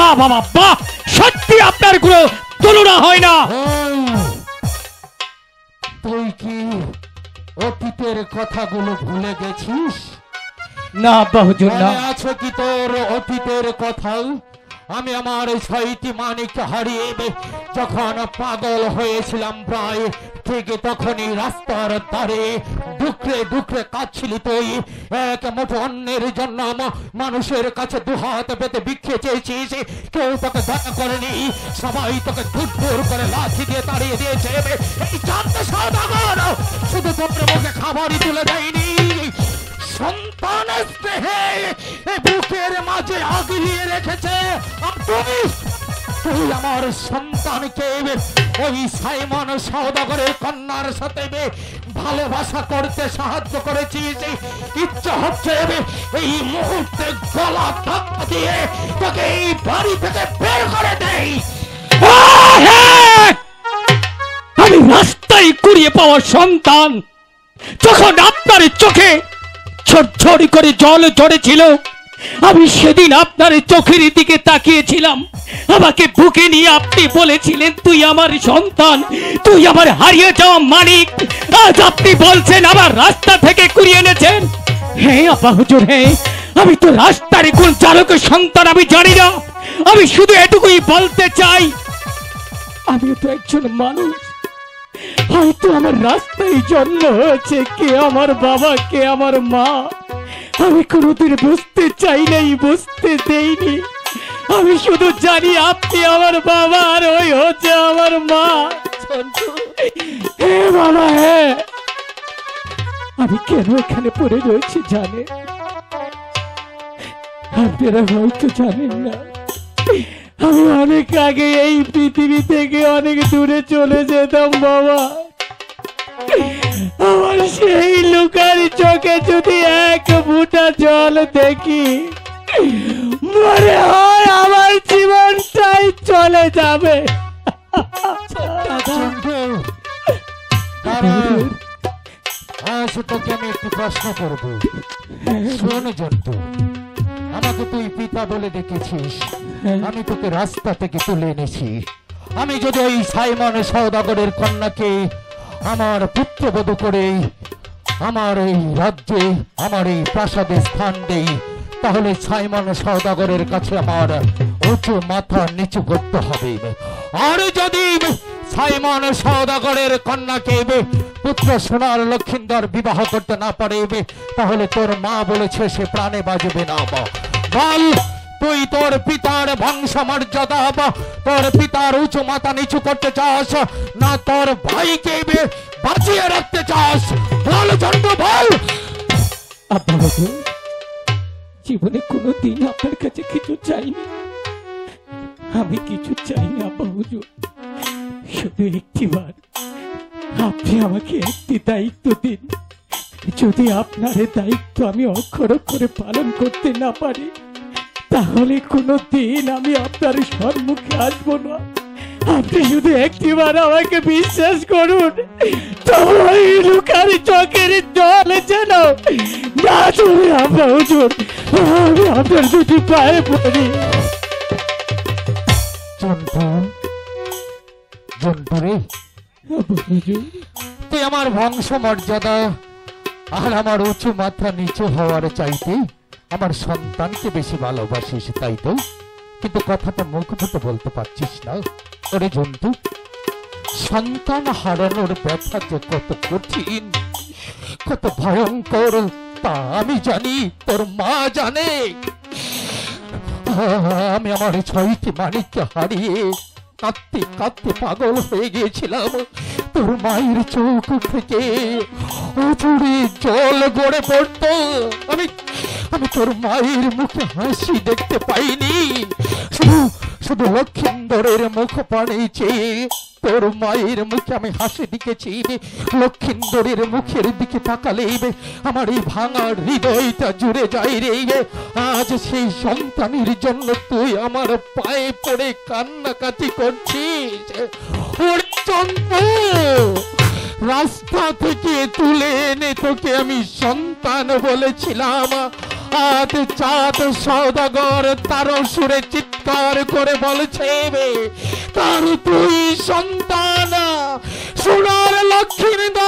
বাহ বাবা বাহ, সত্যি আপনার কোনো তুলনা হয় না। তুই কি অতীতের কথাগুলো ভুলে গেছিস? না আব্বা হুজুর না। আছে কি তোর অতীতের কথা? আমি আমার 6টি মানিক হারিয়ে যখন পাগল হয়েছিলাম প্রায় ঠিক তখনই রাস্তার ধারে দুঃখে দুঃখে কাঁদছিলি তুই। এক মুঠো অন্যের জন্য মানুষের কাছে দুহাত পেতে ভিক্ষে চেয়েছিস, কেউ তোকে দয়া করেনি, সবাই তোকে ধুর করে লাঠি দিয়ে তাড়িয়ে দিয়েছে। এই জানতে সওদাগর শুধু তোর মুখে খাবারই তুলে দেয়নি, সন্তানের স্নেহে বুকের মাঝে আগলিয়ে রেখেছে। তুই আমার সন্তানকে ওই সাইমন সওদাগরের কন্যার সাথে ভালোবাসা করতে সাহায্য করেছিস। ইচ্ছা হচ্ছে এই মুহূর্তে গলা ধাক্কা দিয়ে তোকে এই বাড়ি থেকে বের করে দেই। আমি রাস্তায় কুড়িয়ে পাওয়া সন্তান যখন আপনার চোখে ঝরঝরি করে জল ঝরেছিল, আমি সেদিন আপনার চোখের দিকে তাকিয়েছিলাম। আমাকে বুকে নিয়ে আপনি বলেছিলেন তুই আমার সন্তান, তুই আমার হারিয়ে যাওয়া মানিক। আজ আপনি বলছেন আমার রাস্তা থেকে কুড়িয়ে এনেছেন। হ্যাঁ আব্বা হুজুর, হ্যাঁ আমি তো রাস্তার কোন চালকের সন্তান আমি জানি না। আমি শুধু এটুকুই বলতে চাই, আমিও তো একজন মানুষ। হয়তো আমার রাস্তায় জন্ম হয়েছে, কে আমার বাবা কে আমার মা আমি কোনোদিন বুঝতে চাই নাই, বুঝতে দেইনি। আমি শুধু জানি আপনি আমার বাবা আর ওই হচ্ছে আমার মা। হে বাবা, হ্যাঁ আমি কেন এখানে পড়ে রয়েছি জানে? আপনারা হয়তো জানেন না, আমি অনেক আগে এই পৃথিবী থেকে অনেক দূরে চলে যেতাম বাবা। আমার সেই লোকের চোখে যদি এক ফোঁটা জল দেখি, মনে হয় আমার জীবনটাই চলে যাবে। তোকে আমি একটু প্রশ্ন করবো, শোন জন্তু। আমাকে তুই পিতা বলে ডেকেছিস, আমি তোকে রাস্তা থেকে তুলে এনেছি। আমি যদি ওই সাইমন সওদাগরের কন্যাকে আমার পুত্রবধূ করে আমার এই রাজ্যে আমার এই প্রাসাদে স্থান দেই, তাহলে সাইমন সওদাগরের কাছে আমার উঁচু মাথা নিচু করতে হবে। আর যদি সাইমন সওদাগরের কন্যাকে পুত্র সোনার লক্ষিন্দর বিবাহ করতে না পারে, তাহলে তোর মা বলেছে সে প্রাণে বাজবে না। বল, তুই তোর পিতার বংশ মর্যাদা বা তোর পিতার উঁচু মাথা নিচু করতে চাস, না তোর ভাইকে বাঁচিয়ে রাখতে চাস? বল জন্টু, বল। জীবনে কোনোদিন আপনার কাছে কিছু চাইনি, আমি কিছু চাইনি আব্বা হুজুর। শুধু একটিবার আপনি আমাকে একটি দায়িত্ব দিন। যদি আপনার দায়িত্ব আমি অক্ষর অক্ষরে পালন করতে না পারি, তাহলে কোনোদিন আমি আপনার সম্মুখে আসবো না। আপনি শুধু একটিবার আমাকে বিশ্বাস করুন, তোমার লুকার চোখের জল যেন না চলে। আব্বা হুজুর, আমি আপনার দুটি পায়ে পড়ি। তুই আমার বংশ মর্যাদা আর আমার উঁচু মাথা নিচু হওয়ার চাইতে আমার সন্তানকে বেশি ভালোবাসিস, তাই তো? কিন্তু কথাটা মুখ ফুটে বলতে পারছিস না। ওরে জন্তু, সন্তান হারানোর ব্যথা যে কত কঠিন, কত ভয়ঙ্কর তা আমি জানি, তোর মা জানে। আমি আমার 6টি মানিককে হারিয়ে কাঁদতে কাঁদতে পাগল হয়ে গিয়েছিলাম। তোর মায়ের চোখ থেকে অঝরে জল গড়ে পড়তো। আমি তোর মায়ের মুখে হাসি দেখতে পাইনি, শুধু লক্ষিন্দরের মুখ পানে চেয়ে তোর মায়ের মুখে আমি হাসি দিকেছি। লক্ষিন্দরের মুখের দিকে তাকালে আমার এই ভাঙা হৃদয়টা জুড়ে যায় রে। আজ সেই সন্তানের জন্য তুই আমার পায়ে পড়ে কান্নাকাটি করছিস। রাস্তা থেকে তুলে এনে তোকে আমি সন্তান বলেছিলাম, আজ চাঁদ সওদাগর তার সুরে চিৎকার করে বলছে তার দুই সন্তান সোনার লক্ষ্মীর